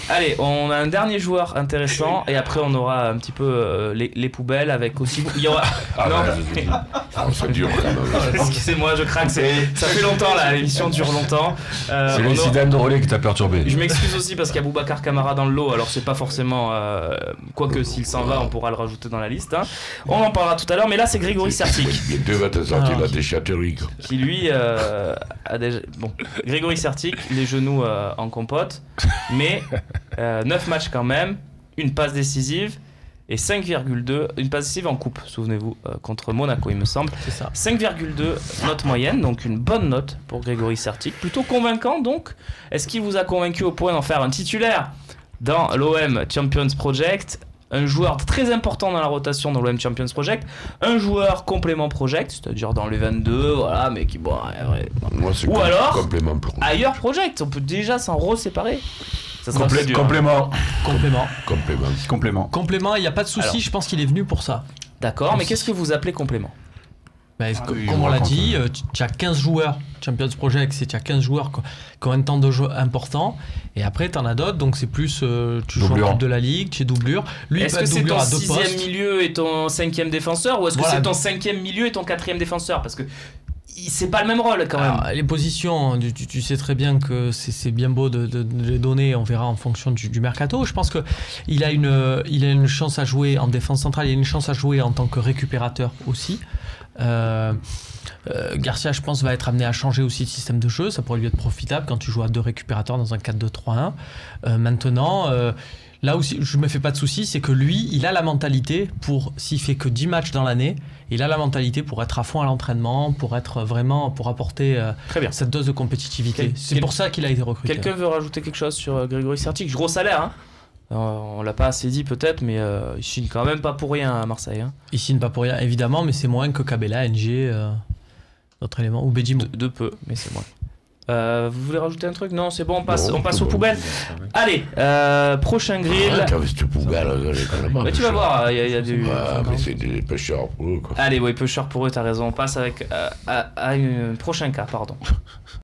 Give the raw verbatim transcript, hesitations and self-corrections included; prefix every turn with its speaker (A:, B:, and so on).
A: Allez, on a un dernier joueur intéressant et après on aura un petit peu euh, les, les poubelles avec aussi. Il y aura.
B: Ah,
A: non,
B: ouais, ah, ça dure quand même.
A: excusez-moi, je craque. C'est... Ça fait longtemps là, l'émission dure longtemps. Euh,
B: c'est l'incident de relais qui t'a perturbé.
A: Je m'excuse aussi parce qu'il y a Boubacar Camara dans le lot. Alors c'est pas forcément. Euh... Quoique s'il s'en va, on pourra le rajouter dans la liste. Hein. On en parlera tout à l'heure. Mais là, c'est Grégory Sertic.
B: Bientôt va te sortir la déchatterie.
A: Qui lui euh, a déjà. Bon, Grégory Sertic, les genoux euh, en compote, mais euh, neuf matchs quand même, une passe décisive et cinq virgule deux, une passe décisive en coupe, souvenez-vous, euh, contre Monaco, il me semble.
C: C'est ça.
A: cinq virgule deux note moyenne, donc une bonne note pour Grégory Sertic. Plutôt convaincant, donc. Est-ce qu'il vous a convaincu au point d'en faire un titulaire dans l'O M Champions Project? Un joueur très important dans la rotation dans l'O M Champions Project, un joueur complément project, c'est-à-dire dans les vingt-deux, voilà, mais qui bon, ouais, ouais.
B: Moi, c'est
A: ou
B: com-
A: alors
B: complément project.
A: Ailleurs project, on peut déjà s'en reséparer. Ça sera
B: Complé-
A: plus dur.
B: complément.
C: Complément.
B: Complément.
D: Complément.
C: Complément, il n'y a pas de souci,
A: Alors.
C: je pense qu'il est venu pour ça.
A: D'accord, mais qu'est-ce que vous appelez complément?
C: Bah,
D: Ah,
C: comme
D: oui,
C: on
D: on
C: l'a
D: raconte.
C: dit, euh, tu, tu as quinze joueurs. Champions Project, c'est tu as quinze joueurs qui qui ont un temps de jeu important. Et après, tu en as d'autres. Donc, c'est plus. Euh, tu joues
B: Doublure.
C: en Coupe de la Ligue, tu es doublure. Lui, il
A: Est-ce
C: peut
A: que
C: être
A: c'est
C: doublure
A: ton
C: à deux
A: sixième
C: postes.
A: milieu et ton cinquième défenseur, ou est-ce que
C: Voilà.
A: c'est ton cinquième milieu et ton quatrième défenseur? Parce que il- c'est pas le même rôle quand même.
C: Alors, les positions, tu, tu- tu sais très bien que c'est c'est bien beau de, de- de les donner, on verra en fonction du, du mercato. Je pense qu'il a, une, il a une chance à jouer en défense centrale, il a une chance à jouer en tant que récupérateur aussi. Euh, euh, Garcia, je pense, va être amené à changer aussi de système de jeu. Ça pourrait lui être profitable quand tu joues à deux récupérateurs dans un quatre deux trois un. Euh, maintenant, euh, là où je me fais pas de soucis, c'est que lui, il a la mentalité pour, s'il fait que dix matchs dans l'année, il a la mentalité pour être à fond à l'entraînement, pour être vraiment, pour apporter euh,
A: Très bien.
C: cette dose de compétitivité.
A: Quel-
C: c'est
A: quel-
C: pour ça qu'il a été recruté.
A: Quelqu'un veut rajouter quelque chose sur euh, Grégory Sertic? Gros salaire, hein. Euh, on l'a pas assez dit peut-être, mais euh, il signe quand même pas pour rien à Marseille. Hein.
C: Il signe pas pour rien, évidemment, mais c'est moins que Cabella, N G, euh, d'autres éléments, ou Bedimo.
A: De, de peu, mais c'est moins. Euh, vous voulez rajouter un truc? Non, c'est bon, on passe,
B: Non,
A: on passe
B: c'est
A: aux
B: bon.
A: poubelles. Allez, euh, prochain grill.
B: Arrête avec cette poubelle.
A: Mais tu vas voir, il y, a- il y a du.
B: Ah, mais c'est des pêcheurs pour eux, quoi.
A: Allez, oui, pêcheur pour eux, t'as raison. On passe avec euh, à, à un prochain cas, pardon.